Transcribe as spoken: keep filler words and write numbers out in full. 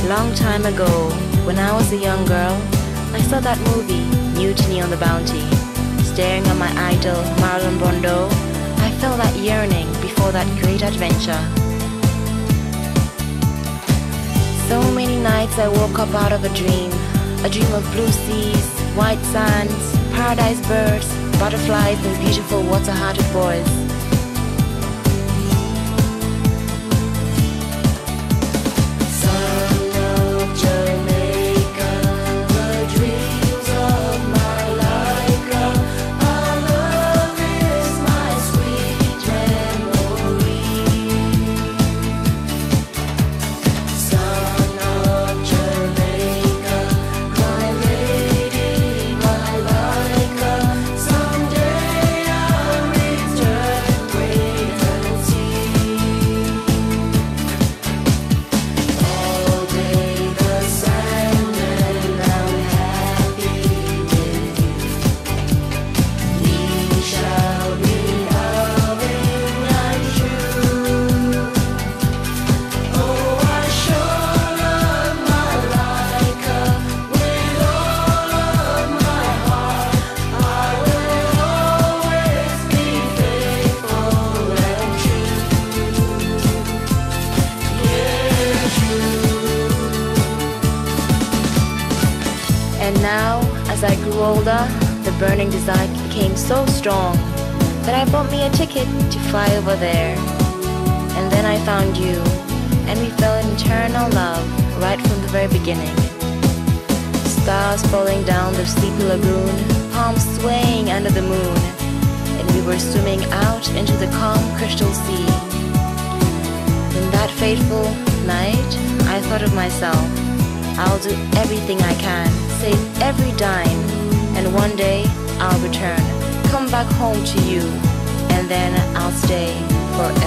Long time ago, when I was a young girl, I saw that movie, Mutiny on the Bounty. Staring at my idol, Marlon Brando, I felt that yearning before that great adventure. So many nights I woke up out of a dream, a dream of blue seas, white sands, paradise birds, butterflies and beautiful water-hearted boys. And now, as I grew older, the burning desire became so strong that I bought me a ticket to fly over there. And then I found you, and we fell in eternal love right from the very beginning. Stars falling down the sleepy lagoon, palms swaying under the moon, and we were swimming out into the calm crystal sea. In that fateful night, I thought of myself. I'll do everything I can, save every dime, and one day I'll return, come back home to you, and then I'll stay forever.